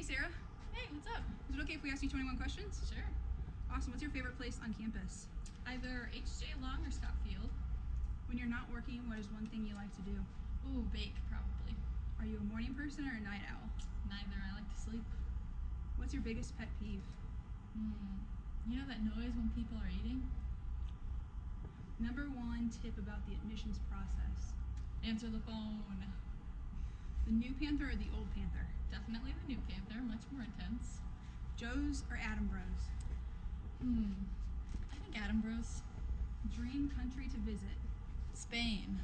Hey, Sarah. Hey, what's up? Is it okay if we ask you 21 questions? Sure. Awesome. What's your favorite place on campus? Either H.J. Long or Scott Field. When you're not working, what is one thing you like to do? Ooh, bake, probably. Are you a morning person or a night owl? Neither. I like to sleep. What's your biggest pet peeve? You know that noise when people are eating? Number one tip about the admissions process. Answer the phone. The new Panther or the old Panther? Definitely the new Panther, much more intense. Joe's or Adam Bros? I think Adam Bros. Dream country to visit? Spain.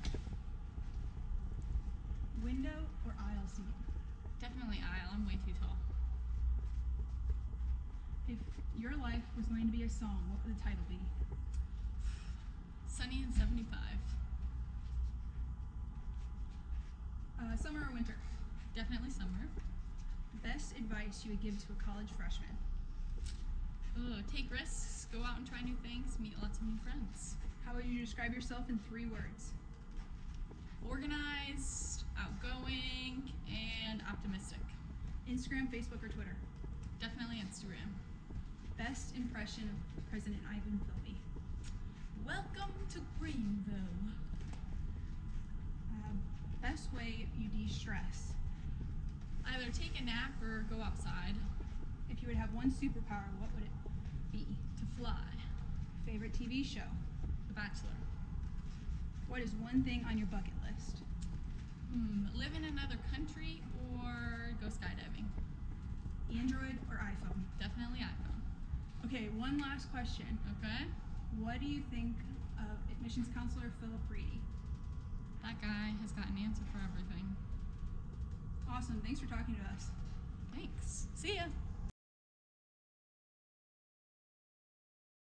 Window or aisle seat? Definitely aisle. I'm way too tall. If your life was going to be a song, what would the title be? Sunny and 75. Summer or winter? Definitely summer. Best advice you would give to a college freshman? Take risks, go out and try new things, meet lots of new friends. How would you describe yourself in 3 words? Organized, outgoing, and optimistic. Instagram, Facebook, or Twitter? Definitely Instagram. Best impression of President Ivan Philby? Welcome to Greenville. Best way you de-stress? Either take a nap or go outside. If you would have one superpower, what would it be? To fly. Favorite TV show? The Bachelor. What is one thing on your bucket list? Live in another country or go skydiving. Android or iPhone? Definitely iPhone. Okay, one last question. Okay. What do you think of admissions counselor Philip Reedy? That guy has got an answer for everything. Awesome. Thanks for talking to us.